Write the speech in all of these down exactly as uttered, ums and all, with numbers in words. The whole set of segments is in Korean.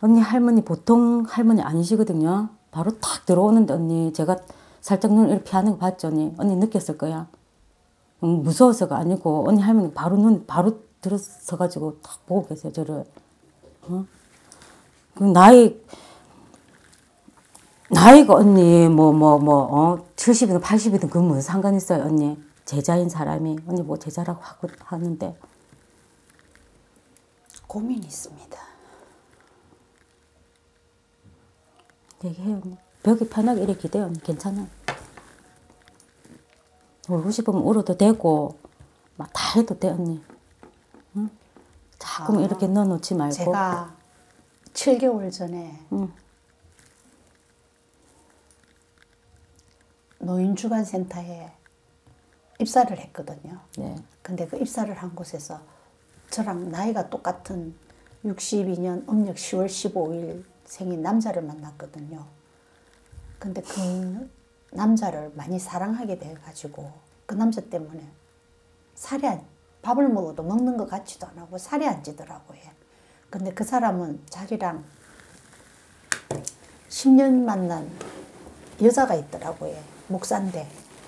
언니 할머니 보통 할머니 아니시거든요. 바로 탁 들어오는데 언니 제가 살짝 눈을 이렇게 피하는 거 봤죠 언니. 언니 느꼈을 거야. 음, 무서워서가 아니고 언니 할머니 바로 눈 바로 들어서가지고 탁 보고 계세요 저를. 어? 그 나이 나이가 언니 뭐 뭐 뭐 어 칠십이든 팔십이든 그 무슨 상관 있어요 언니. 제자인 사람이 언니 뭐 제자라고 하고 하는데 고민이 있습니다. 얘기해요 언니. 벽이 편하게 이렇게 돼요 언니. 괜찮아요. 울고 싶으면 울어도 되고 막 다 해도 돼 언니. 응? 자꾸 아, 이렇게 넣어놓지 말고. 제가 칠 개월 전에 응. 노인주간센터에 입사를 했거든요. 네. 근데 그 입사를 한 곳에서 저랑 나이가 똑같은 육십이 년 음력 시월 십오일 생인 남자를 만났거든요. 근데 그 남자를 많이 사랑하게 돼가지고 그 남자 때문에 살이 안, 밥을 먹어도 먹는 것 같지도 안 하고 살이 안 찌더라고요. 근데 그 사람은 자기랑 십 년 만난 여자가 있더라고요. 목사인데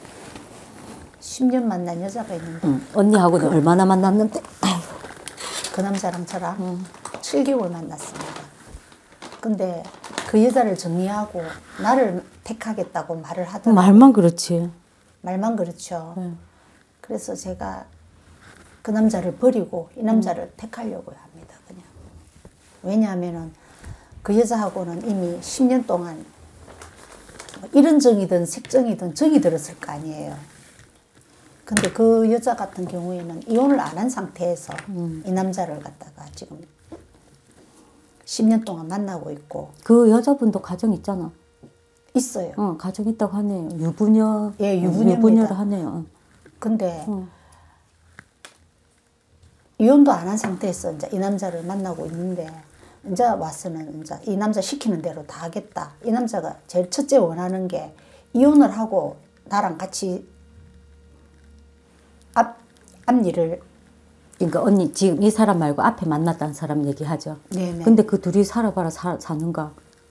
십 년 만난 여자가 있는데 응. 언니하고는 그, 얼마나 만났는데? 그 남자랑 저랑 응. 칠 개월 만났습니다. 근데 그 여자를 정리하고 나를 택하겠다고 말을 하더라고요. 말만 그렇지. 말만 그렇죠. 네. 그래서 제가 그 남자를 버리고 이 남자를 음. 택하려고 합니다. 그냥. 왜냐하면은 그 여자하고는 이미 십 년 동안 이런 정이든 색정이든 정이 들었을 거 아니에요. 근데 그 여자 같은 경우에는 이혼을 안 한 상태에서 음. 이 남자를 갖다가 지금 십 년 동안 만나고 있고. 그 여자분도 가정 있잖아. 있어요. 어, 가정 있다고 하네요. 유부녀. 예, 유부녀입니다. 유부녀를 하네요. 근데 어. 이혼도 안 한 상태에서 이제 이 남자를 만나고 있는데 이제 와서는 이제 이 남자 시키는 대로 다 하겠다. 이 남자가 제일 첫째 원하는 게 이혼을 하고 나랑 같이 앞, 앞일을. 그러니까 언니 지금 이 사람 말고 앞에 만났다는 사람 얘기하죠. 네네. 근데 그 둘이 살아봐라 사, 사는가.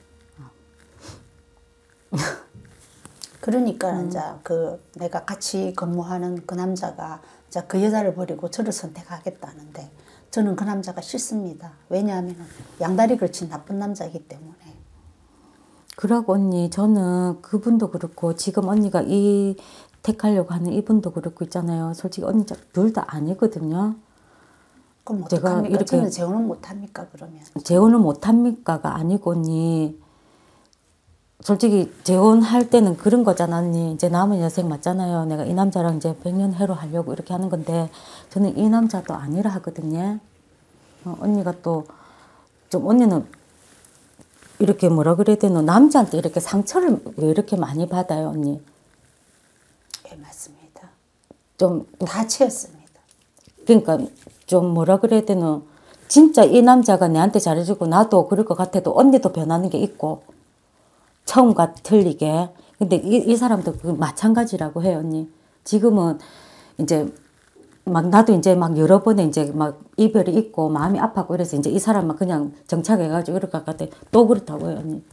그러니까 음. 이제 그 내가 같이 근무하는 그 남자가 이제 그 여자를 버리고 저를 선택하겠다는데 저는 그 남자가 싫습니다. 왜냐하면 양다리 걸친 나쁜 남자이기 때문에. 그러고 언니 저는 그분도 그렇고 지금 언니가 이 택하려고 하는 이분도 그렇고 있잖아요. 솔직히 언니 둘 다 아니거든요. 그럼 어떡합니까? 이렇게 저는 재혼은 못합니까 그러면? 재혼을 못합니까가 아니고 언니 솔직히 재혼할 때는 그런 거잖아 언니. 이제 남은 여생 맞잖아요. 내가 이 남자랑 이제 백년 해로 하려고 이렇게 하는 건데 저는 이 남자도 아니라 하거든요. 어, 언니가 또 좀 언니는 이렇게 뭐라 그래야 되노 남자한테 이렇게 상처를 왜 이렇게 많이 받아요 언니? 예 맞습니다. 좀 다 채웠습니다. 그러니까 좀 뭐라 그래야 되노 진짜 이 남자가 내한테 잘해주고 나도 그럴 것 같아도 언니도 변하는 게 있고 처음과 틀리게. 근데 이, 이 사람도 그 마찬가지라고 해요, 언니. 지금은 이제 막 나도 이제 막 여러 번에 이제 막 이별이 있고 마음이 아팠고 그래서 이제 이 사람만 그냥 정착해가지고 이럴 것 같아. 또 그렇다고 해요, 언니.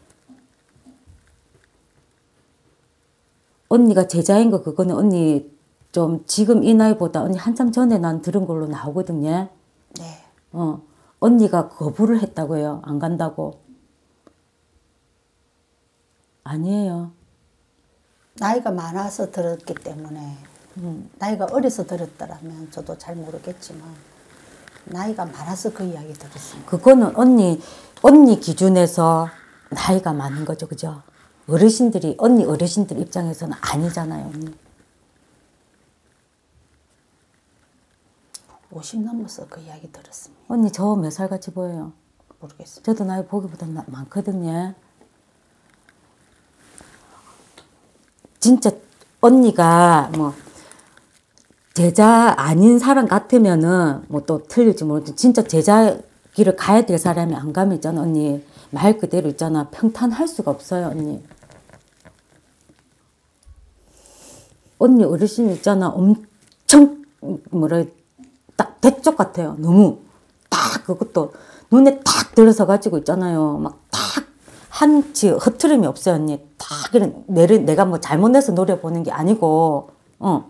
언니가 제자인 거 그거는 언니 좀 지금 이 나이보다 언니 한참 전에 난 들은 걸로 나오거든요. 네. 어, 언니가 거부를 했다고 해요. 안 간다고. 아니에요. 나이가 많아서 들었기 때문에 음, 나이가 어려서 들었더라면 저도 잘 모르겠지만 나이가 많아서 그 이야기 들었습니다. 그거는 언니 언니 기준에서 나이가 많은 거죠, 그죠? 어르신들이 언니 어르신들 입장에서는 아니잖아요, 언니. 오십 넘어서 그 이야기 들었습니다. 언니 저 몇 살 같이 보여요? 모르겠습니다. 저도 나이 보기보다 많거든요. 진짜 언니가 뭐 제자 아닌 사람 같으면은 뭐 또 틀릴지 모르겠지만 진짜 제자 길을 가야 될 사람이 안 가면 있잖아 언니. 말 그대로 있잖아. 평탄할 수가 없어요 언니. 언니 어르신 있잖아. 엄청 뭐라 딱 대쪽 같아요. 너무 딱 그것도 눈에 탁 들어서 가지고 있잖아요. 막 탁 한치 흐트름이 없어요, 언니. 탁 이런 내를 내가 뭐 잘못내서 노래 보는 게 아니고, 어.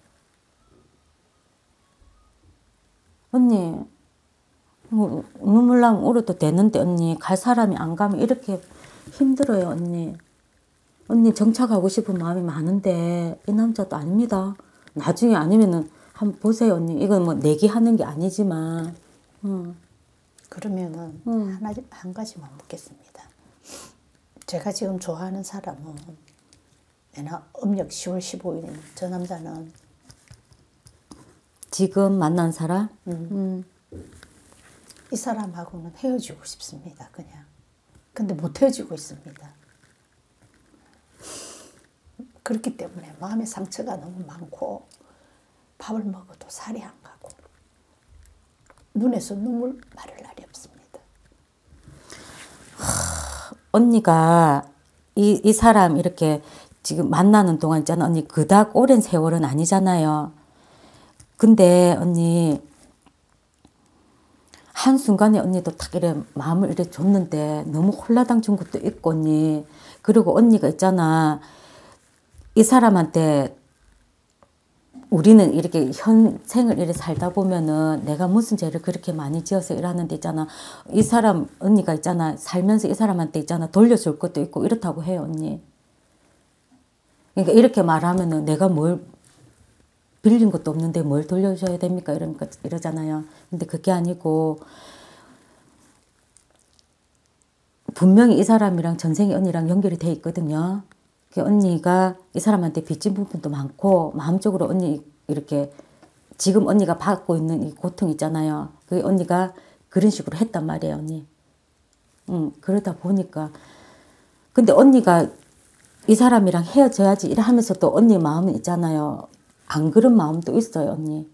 언니, 뭐 눈물 나면 울어도 되는데 언니 갈 사람이 안 가면 이렇게 힘들어요, 언니. 언니 정착하고 싶은 마음이 많은데 이 남자도 아닙니다. 나중에 아니면은 한번 보세요, 언니. 이건 뭐 내기하는 게 아니지만. 어. 그러면은 음. 하나 한 가지만 묻겠습니다. 제가 지금 좋아하는 사람은 내나 음력 시월 십오일 저 남자는 지금 만난 사람? 음. 음. 이 사람하고는 헤어지고 싶습니다. 그냥. 근데 못 헤어지고 있습니다. 그렇기 때문에 마음의 상처가 너무 많고 밥을 먹어도 살이 안 가고 눈에서 눈물 마를 날이 없습니다. 언니가 이, 이 사람 이렇게 지금 만나는 동안 있잖아. 언니 그닥 오랜 세월은 아니잖아요. 근데 언니 한순간에 언니도 탁 이래 마음을 이렇게 줬는데 너무 홀라당 준 것도 있고 언니. 그리고 언니가 있잖아. 이 사람한테 우리는 이렇게 현생을 이렇게 살다 보면은 내가 무슨 죄를 그렇게 많이 지어서 일하는데 있잖아. 이 사람 언니가 있잖아. 살면서 이 사람한테 있잖아. 돌려줄 것도 있고 이렇다고 해요, 언니. 그러니까 이렇게 말하면은 내가 뭘 빌린 것도 없는데 뭘 돌려줘야 됩니까? 이러니까 이러잖아요. 근데 그게 아니고 분명히 이 사람이랑 전생에 언니랑 연결이 돼 있거든요. 그 언니가 이 사람한테 빚진 부분도 많고 마음적으로 언니 이렇게 지금 언니가 받고 있는 이 고통 있잖아요. 그 언니가 그런 식으로 했단 말이에요, 언니. 응, 그러다 보니까 근데 언니가 이 사람이랑 헤어져야지 이래 하면서도 언니 마음은 있잖아요. 안 그런 마음도 있어요, 언니.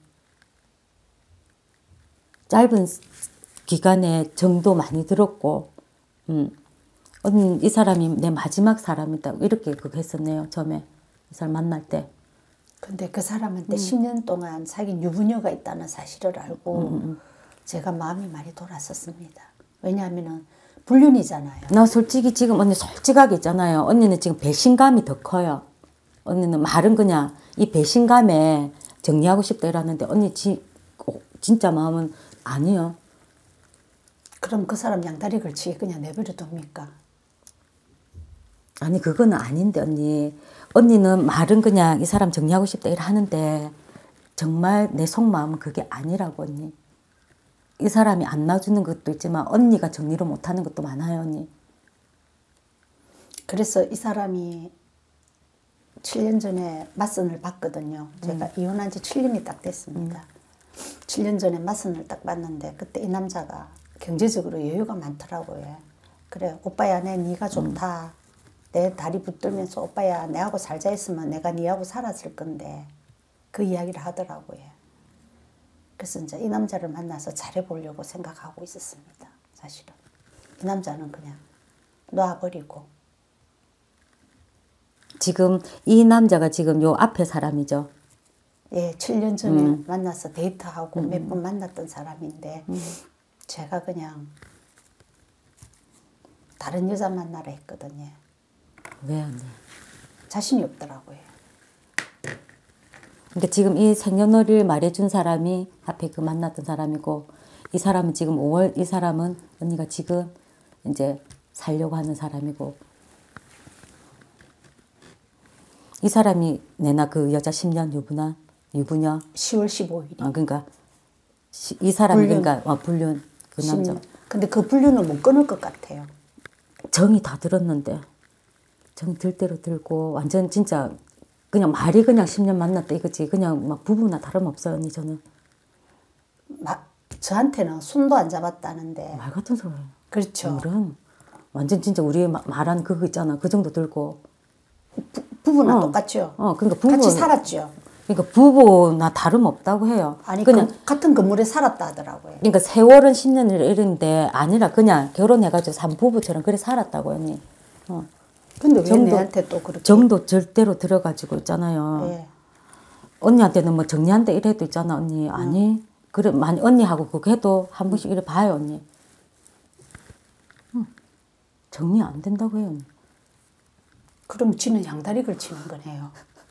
짧은 기간에 정도 많이 들었고, 음. 언니 이 사람이 내 마지막 사람이다 이렇게 그거 했었네요, 처음에 이 사람 만날 때. 근데 그 사람한테 음. 십 년 동안 사귄 유부녀가 있다는 사실을 알고 음, 음. 제가 마음이 많이 돌았었습니다. 왜냐하면은 불륜이잖아요. 나 솔직히 지금 언니 솔직하게 있잖아요. 언니는 지금 배신감이 더 커요. 언니는 말은 그냥 이 배신감에 정리하고 싶다 이러는데 언니 지, 진짜 마음은 아니에요. 그럼 그 사람 양다리 걸치게 그냥 내버려 둡니까? 아니 그거는 아닌데 언니. 언니는 말은 그냥 이 사람 정리하고 싶다 이래 하는데 정말 내 속마음은 그게 아니라고 언니. 이 사람이 안 놔주는 것도 있지만 언니가 정리를 못하는 것도 많아요, 언니. 그래서 이 사람이 칠 년 전에 맞선을 봤거든요. 제가 음. 이혼한 지 칠 년이 딱 됐습니다. 음. 칠 년 전에 맞선을 딱 봤는데 그때 이 남자가 경제적으로 여유가 많더라고요. 그래, 오빠야 내 네가 좋다. 음. 내 다리 붙들면서 오빠야 내하고 살자 했으면 내가 네하고 살았을 건데 그 이야기를 하더라고요. 그래서 이제 이 남자를 만나서 잘해보려고 생각하고 있었습니다. 사실은. 이 남자는 그냥 놔버리고. 지금 이 남자가 지금 요 앞에 사람이죠? 예, 칠 년 전에 음. 만나서 데이트하고 음. 몇 번 만났던 사람인데 음. 제가 그냥 다른 여자 만나라 했거든요. 왜 언니? 자신이 없더라고요. 그러니까 지금 이 생년월일 말해준 사람이 앞에 그 만났던 사람이고 이 사람은 지금 오월 이 사람은 언니가 지금 이제 살려고 하는 사람이고 이 사람이 내나 그 여자 십 년 유부남 유부녀 시월 십오일이. 아 그러니까 시, 이 사람이 불륜. 그러니까 어, 불륜 그 남자. 근데 그 불륜을 못 끊을 것 같아요. 정이 다 들었는데 정 들 대로 들고 완전 진짜 그냥 말이 그냥 십 년 만났다 이거지. 그냥 막 부부나 다름없어요, 언니 저는. 마, 저한테는 손도 안 잡았다는데. 말 같은 소리예요. 그렇죠. 그럼 완전 진짜 우리 말한 그거 있잖아. 그 정도 들고. 부, 부부나 어. 똑같죠. 어, 그러니까 부부 같이 살았죠. 그러니까 부부나 다름없다고 해요. 아니 그냥 그, 같은 건물에 살았다 하더라고요. 그러니까 세월은 십 년을 이른데 아니라 그냥 결혼해가지고 산 부부처럼 그래 살았다고 언니. 어. 근데 왜 정도, 내한테 또 그렇게. 정도 절대로 들어가지고 있잖아요. 예. 언니한테는 뭐 정리한다 이래도 있잖아, 언니. 아니, 그래, 많이 언니하고 그거 해도 한 번씩 이래 봐요, 언니. 정리 안 된다고 해요. 그럼 지는 양다리 걸치는 거네요.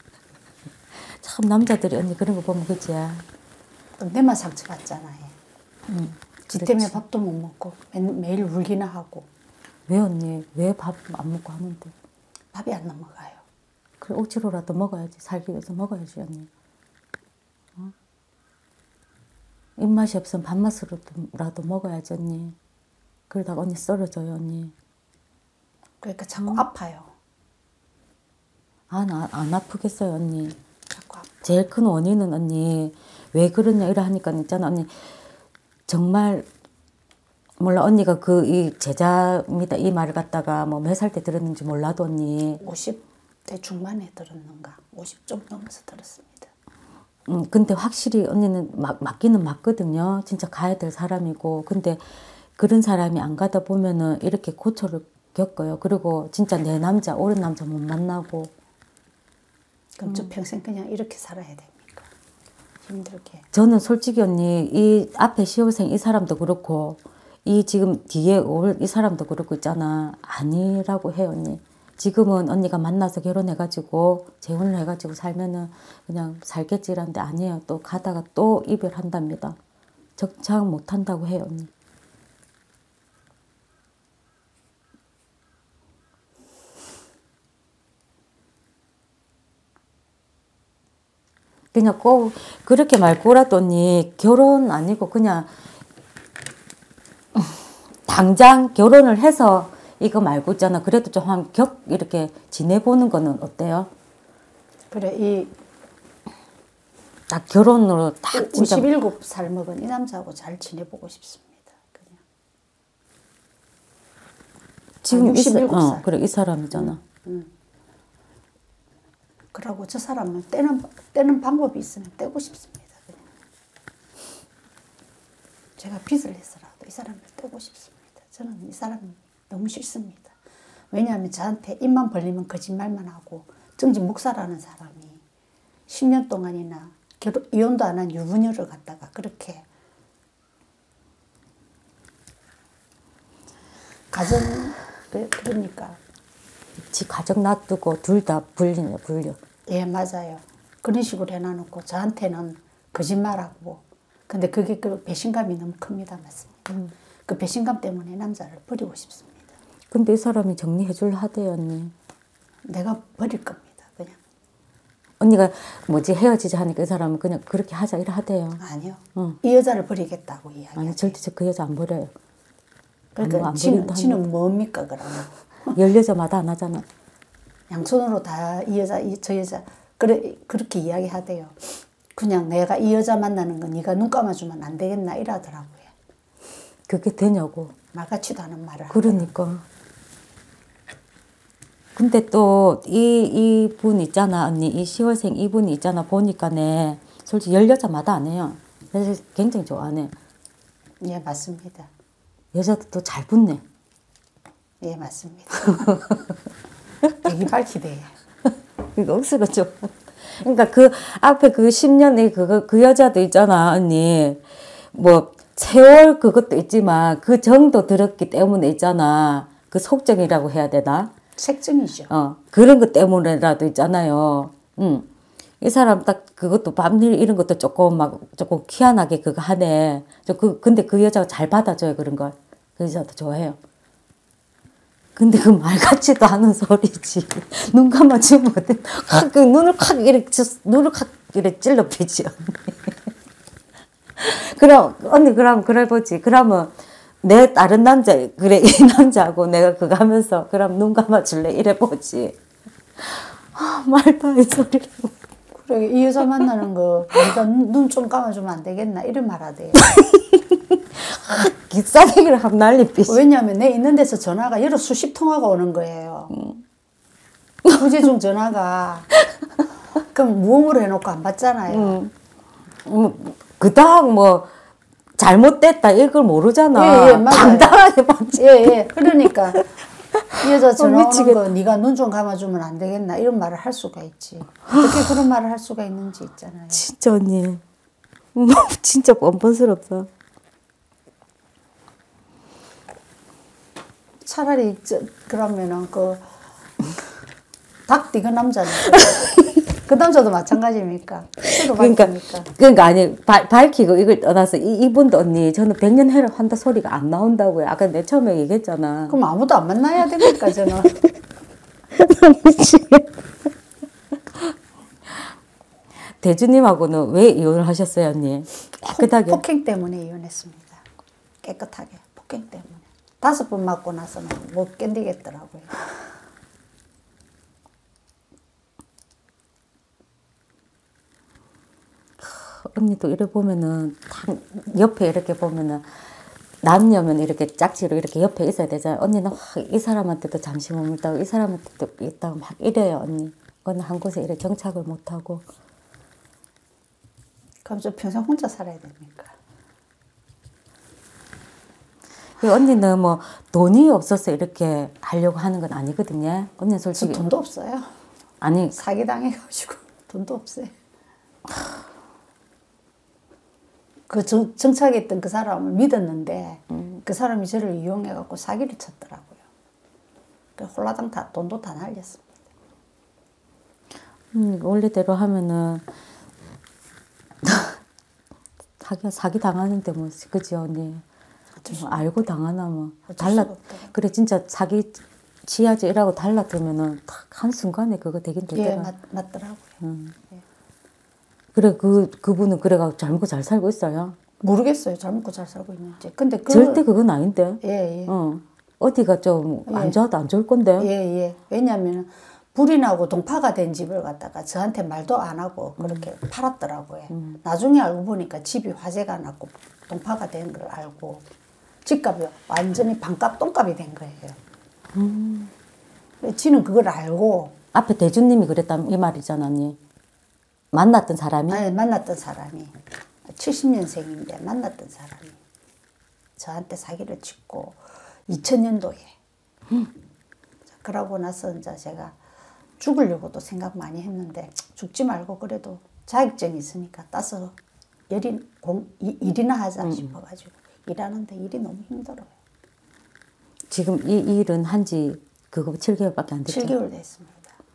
참 남자들이 언니 그런 거 보면 그치? 또 내만 상처 받잖아요. 응, 지 때문에 밥도 못 먹고 매, 매일 울기나 하고. 왜 언니? 왜 밥 안 먹고 하는데? 밥이 안 넘어가요. 그래 억지로라도 먹어야지. 살기 위해서 먹어야지 언니. 어? 입맛이 없으면 밥맛으로라도 먹어야지 언니. 그러다가 언니 쓰러져요 언니. 그러니까 자꾸 음. 아파요. 안, 안, 안 아프겠어요 언니. 자꾸 아파. 제일 큰 원인은 언니 왜 그러냐 이래 하니까 있잖아 언니. 정말 몰라 언니가 그 이 제자입니다 이 말을 갖다가 뭐 몇 살 때 들었는지 몰라도 언니 오십 대 중반에 들었는가 오십 좀 넘어서 들었습니다. 음 근데 확실히 언니는 막 맞기는 맞거든요. 진짜 가야 될 사람이고. 근데 그런 사람이 안 가다 보면은 이렇게 고초를 겪어요. 그리고 진짜 내 남자 옳은 남자 못 만나고. 그럼 저 평생 그냥 이렇게 살아야 됩니까? 힘들게. 저는 솔직히 언니 이 앞에 시호생 이 사람도 그렇고 이 지금 뒤에 올 이 사람도 그렇고 있잖아. 아니라고 해요 언니. 지금은 언니가 만나서 결혼해가지고 재혼을 해가지고 살면은 그냥 살겠지란데 아니에요. 또 가다가 또 이별한답니다. 적장 못한다고 해요 언니. 그냥 꼭 그렇게 말고라도 언니 결혼 아니고 그냥 당장 결혼을 해서 이거 말고 있잖아. 그래도 좀 한 격 이렇게 지내보는 거는 어때요? 그래 이 딱 결혼으로 딱 진짜 오십일곱 살 먹은 이 남자하고 잘 지내보고 싶습니다. 그냥. 지금 아, 육십일곱 살. 어, 그래 이 사람이잖아. 응, 응. 그러고 저 사람은 떼는 떼는 방법이 있으면 떼고 싶습니다. 그냥. 제가 빚을 내서라도 이 사람을 떼고 싶습니다. 저는 이 사람 너무 싫습니다. 왜냐하면 저한테 입만 벌리면 거짓말만 하고 정직 목사라는 사람이 십 년 동안이나 결혼, 이혼도 안 한 유부녀를 갖다가 그렇게 가정 그러니까 지 가정 놔두고 둘 다 불리네 불려. 예 맞아요. 그런 식으로 해놔놓고 저한테는 거짓말하고 근데 그게 그 배신감이 너무 큽니다. 맞습니다. 음. 그 배신감 때문에 남자를 버리고 싶습니다. 근데 이 사람이 정리해 줄 하대요 언니. 내가 버릴 겁니다. 그냥. 언니가 뭐지 헤어지자 하니까 이 사람은 그냥 그렇게 하자 이래 하대요. 아니요. 응. 이 여자를 버리겠다고 이야기하지. 아니 절대 저 그 여자 안 버려요. 그러니까 안 지는, 버린다 지는 뭡니까 그러면. 열 여자마다 안 하잖아. 양손으로 다 이 여자 이, 저 여자 그래, 그렇게 이야기하대요. 그냥 내가 이 여자 만나는 건 네가 눈 감아주면 안 되겠나 이러더라고요. 그게 되냐고. 말 같지도 않은 말을 그러니까. 하더라고요. 근데 또 이 이분 있잖아 언니 이 시월생 이분이 있잖아 보니까네 솔직히 열 여자마다 안 해요. 그래서 굉장히 좋아하네. 예 맞습니다. 여자도 또 잘 붙네. 예 맞습니다. 되게 밝히대. 그러니까 억수로 좋아. 그러니까 그 앞에 그 십 년의 그거 그 여자도 있잖아 언니. 뭐 세월 그것도 있지만 그 정도 들었기 때문에 있잖아. 그 속정이라고 해야 되나? 색정이죠. 어 그런 것 때문에라도 있잖아요. 응. 이 사람 딱 그것도 밤일 이런 것도 조금 막 조금 희한하게 그거 하네. 저 그 근데 그 여자가 잘 받아줘요 그런 걸. 그 여자도 좋아해요. 근데 그 말 같지도 않은 소리지. 눈 감아주면 확 그 눈을 확 이렇게 눈을 확 이렇게 찔러 패지 언니. 그럼 언니 그럼 그래 보지. 그러면 내 다른 남자 그래 이 남자하고 내가 그거 하면서 그럼 눈 감아줄래 이래 보지. 아, 말도 안 소리. 그래 이 여자 만나는 거 네가 눈 좀 감아주면 안 되겠나 이런 말 하대요. 기싸대기를 하면 난리 삐지. 왜냐하면 내 있는 데서 전화가 여러 수십 통화가 오는 거예요. 부재중 전화가 그럼 무음으로 해놓고 안 받잖아요. 음, 음, 그닥 뭐 잘못됐다 이걸 모르잖아. 예, 예, 맞아요. 당당하게 받지. 예, 예. 그러니까 이 여자 전화 오는 미치겠다. 거 네가 눈 좀 감아주면 안 되겠나 이런 말을 할 수가 있지. 어떻게 그런 말을 할 수가 있는지 있잖아요. 진짜 언니. 진짜 뻔뻔스럽다. 차라리 저, 그러면은 그 닭띠 그 남자는 그 남자도 마찬가지입니까? 그도 그러니까 밝힙니까? 그러니까 아니 바, 밝히고 이걸 떠나서 이, 이분도 언니 저는 백년 해를 한다 소리가 안 나온다고요. 아까 내 처음에 얘기했잖아. 그럼 아무도 안 만나야 됩니까 저는? 대주님하고는 왜 이혼을 하셨어요, 언니? 깨끗하게. 폭행 때문에 이혼했습니다. 깨끗하게 폭행 때문에 다섯 번 맞고 나서는 못 견디겠더라고요. 언니도 이래 보면은 딱 옆에 이렇게 보면은 남녀면 이렇게 짝지로 이렇게 옆에 있어야 되잖아요. 언니는 확 이 사람한테도 잠시 머물다가 이 사람한테도 있다가 막 이래요, 언니. 언니 한 곳에 이렇게 정착을 못하고. 그럼 저 평생 혼자 살아야 됩니까? 그 언니는 뭐 돈이 없어서 이렇게 하려고 하는 건 아니거든요. 언니는 저 솔직히 돈도 없어요. 아니 사기당해가지고 돈도 없어요. 그 정, 정착했던 그 사람을 믿었는데 음. 그 사람이 저를 이용해갖고 사기를 쳤더라고요. 그 홀라당 다 돈도 다 날렸습니다. 음, 원래대로 하면은 사기 사기 당하는데 뭐 그지 언니. 뭐 알고 당하나 뭐 달라 그래 진짜 사기 치야지 이라고 달라들면은 딱 한 순간에 그거 되긴 되더라. 예, 맞, 맞더라고요. 음. 예. 그래 그 그분은 그래가 잘 먹고 잘 살고 있어요. 모르겠어요. 잘 먹고 잘 살고 있는지. 근데 그, 절대 그건 아닌데. 예, 예. 어 어디가 좀 안 예. 좋아도 안 좋을 건데. 예, 예. 왜냐하면 불이 나고 동파가 된 집을 갖다가 저한테 말도 안 하고 그렇게 음. 팔았더라고요. 음. 나중에 알고 보니까 집이 화재가 났고 동파가 된 걸 알고 집값이 완전히 반값 똥값이 된 거예요. 음. 지는 그걸 알고 앞에 대주님이 그랬다면 이 말이잖아, 언니. 만났던 사람이? 아니, 만났던 사람이 칠십 년생인데 만났던 사람이 저한테 사기를 치고 이천 년도에 음. 그러고 나서 이제 제가 죽으려고도 생각 많이 했는데 죽지 말고 그래도 자격증이 있으니까 따서 열인 공, 일이나 하자 음. 싶어가지고 일하는데 일이 너무 힘들어요. 지금 이 일은 한지 그거 칠 개월밖에 안 됐죠? 칠 개월 됐습니다.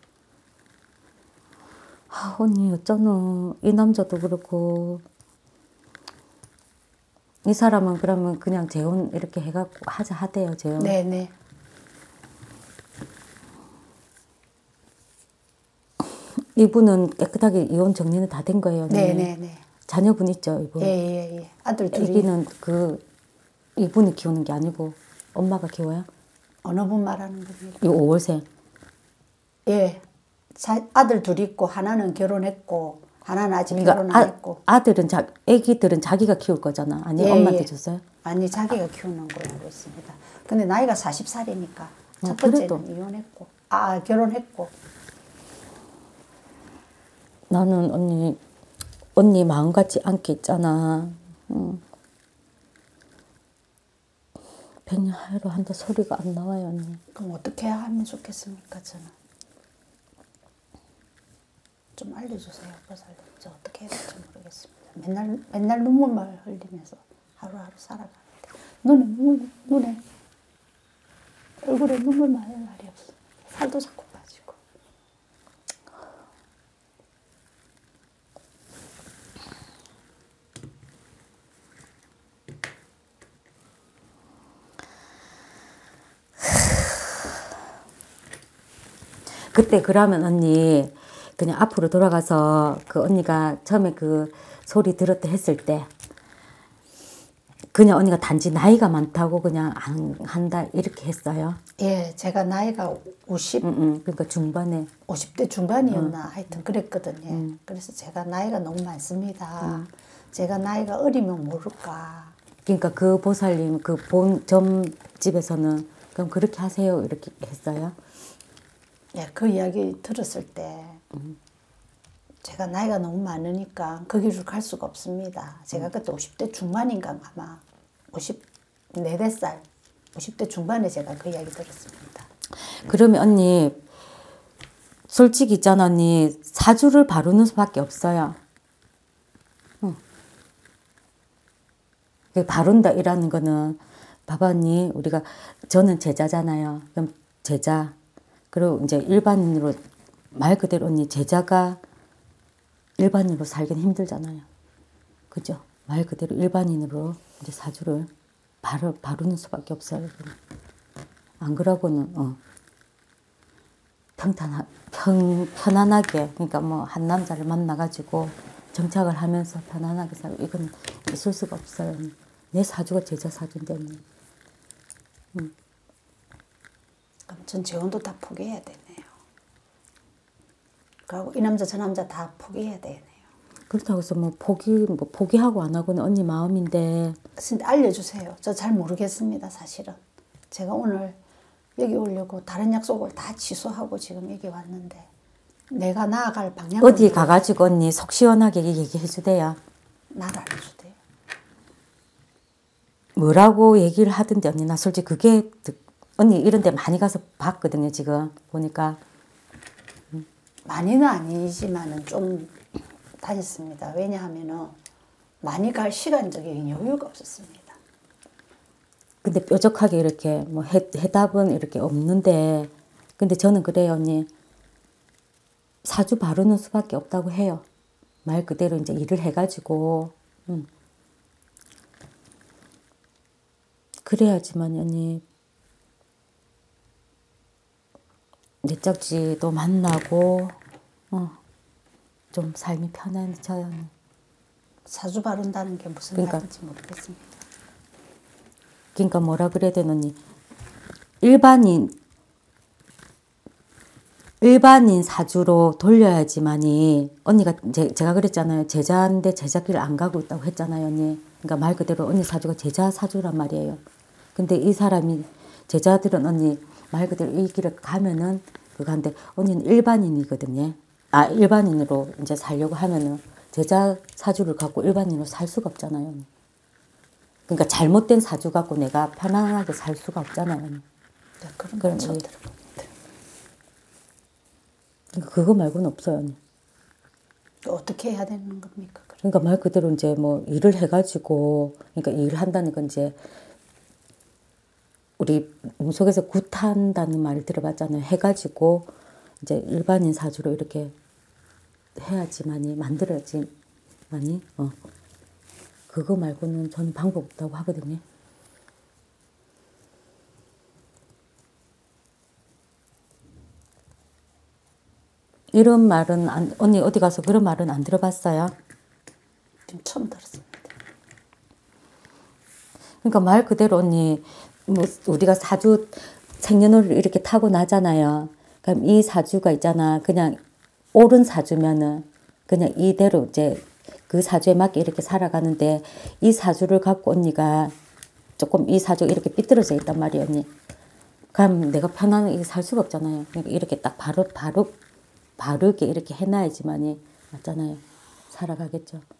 아, 언니 어쩌노. 이 남자도 그렇고 이 사람은 그러면 그냥 재혼 이렇게 해갖고 하자 하대요, 재혼. 네네. 이분은 깨끗하게 이혼 정리는 다 된 거예요. 네네네. 자녀분 있죠, 이분. 예예예. 예, 예. 아들 둘이. 애기는 그 이분이 키우는 게 아니고 엄마가 키워요? 어느 분 말하는 겁니까? 이 오월생. 예. 자, 아들 둘 있고 하나는 결혼했고 하나는 아직 그러니까 결혼 안 했고. 아, 아들은 자, 애기들은 자기가 키울 거잖아. 아니 예, 엄마한테 예. 줬어요? 아니 자기가 키우는 걸로 알고 있습니다. 근데 나이가 마흔 살이니까 어, 첫 번째는 그래도. 이혼했고 아 결혼했고. 나는 언니 언니 마음 같지 않게 있잖아. 응. 백년 하야로 한다 소리가 안 나와요, 언니. 그럼 어떻게 하면 좋겠습니까, 저는? 좀 알려주세요, 보살님. 저 어떻게 해야 될지 모르겠습니다. 맨날 맨날 눈물만 흘리면서 하루하루 살아가는데 눈에 눈물, 눈에 얼굴에 눈물만 할 날이 없어. 살도 자꾸 빠지고. 그때 그러면 언니 그냥 앞으로 돌아가서 그 언니가 처음에 그 소리 들었다 했을 때 그냥 언니가 단지 나이가 많다고 그냥 안 한다 이렇게 했어요? 예, 제가 나이가 오십, 응, 응. 그러니까 중반에 오십 대 중반이었나 하여튼 그랬거든요. 음. 그래서 제가 나이가 너무 많습니다. 음. 제가 나이가 어리면 모를까. 그러니까 그 보살님 그 본 점집에서는 그럼 그렇게 하세요 이렇게 했어요? 예, 그 이야기 들었을 때 음. 제가 나이가 너무 많으니까 그 길을 갈 수가 없습니다. 제가 음. 그때 오십 대 중반인가 아마 오십사, 다섯 살 오십 대 중반에 제가 그 이야기 들었습니다. 그러면 언니 솔직히 있잖아 언니 사주를 바르는 수밖에 없어요. 응. 바른다 이라는 거는 봐봐 언니, 우리가 저는 제자잖아요. 그럼 제자, 그리고 이제 일반인으로 말 그대로 언니 제자가 일반인으로 살기는 힘들잖아요. 그죠? 말 그대로 일반인으로 이제 사주를 바르, 바르는 수밖에 없어요. 안 그러고는 어, 평탄하, 평, 편안하게, 그러니까 뭐 한 남자를 만나가지고 정착을 하면서 편안하게 살고 이건 있을 수가 없어요. 내 사주가 제자 사주인데. 음. 그럼 전 재혼도 다 포기해야 되네요. 그리고 이 남자 저 남자 다 포기해야 되네요. 그렇다고 해서 뭐 포기, 뭐 포기하고 안 하고는 언니 마음인데. 근데 알려주세요. 저 잘 모르겠습니다, 사실은. 제가 오늘 여기 오려고 다른 약속을 다 취소하고 지금 여기 왔는데 내가 나아갈 방향을 어디 가가지고 언니 속 시원하게 얘기해 주대요. 날 알려주대요. 뭐라고 얘기를 하던데 언니 나 솔직히 그게 언니 이런 데 많이 가서 봤거든요. 지금 보니까. 많이는 아니지만은 좀 다녔습니다. 왜냐하면은 많이 갈 시간적인 여유가 없었습니다. 근데 뾰족하게 이렇게 뭐 해, 해답은 이렇게 없는데, 근데 저는 그래요 언니. 사주 바르는 수밖에 없다고 해요. 말 그대로 이제 일을 해가지고. 음. 그래야지만 언니 내 짝지도 만나고 어, 좀 삶이 편해져요. 언니. 사주 바른다는 게 무슨 그러니까, 말인지 모르겠습니다. 그러니까 뭐라 그래야 되나 언니. 일반인 일반인 사주로 돌려야지만이 언니가 제, 제가 그랬잖아요. 제자인데 제자길 안 가고 있다고 했잖아요 언니. 그러니까 말 그대로 언니 사주가 제자 사주란 말이에요. 근데 이 사람이 제자들은 언니 말 그대로 이 길을 가면은 그거 한데 언니는 일반인이거든요. 아 일반인으로 이제 살려고 하면은 제자 사주를 갖고 일반인으로 살 수가 없잖아요. 언니. 그러니까 잘못된 사주 갖고 내가 편안하게 살 수가 없잖아요. 언니. 네, 그런 건 처음 들어봅니다. 그거 말고는 없어요. 언니. 어떻게 해야 되는 겁니까? 그러니까 말 그대로 이제 뭐 일을 해가지고, 그러니까 일을 한다는 건 이제 우리 속에서 굿한다는 말을 들어봤잖아요. 해가지고 이제 일반인 사주로 이렇게 해야지만이 만들어야지만이 어 그거 말고는 저는 방법 없다고 하거든요. 이런 말은 안, 언니 어디 가서 그런 말은 안 들어봤어요? 지금 처음 들었습니다. 그러니까 말 그대로 언니 뭐 우리가 사주 생년월일 이렇게 타고 나잖아요. 그럼 이 사주가 있잖아. 그냥 옳은 사주면은 그냥 이대로 이제 그 사주에 맞게 이렇게 살아가는데 이 사주를 갖고 언니가 조금 이 사주가 이렇게 삐뚤어져 있단 말이에요, 언니. 그럼 내가 편안하게 살 수가 없잖아요. 그러니까 이렇게 딱 바로 바로 바르게 이렇게 해놔야지만이 맞잖아요. 살아가겠죠.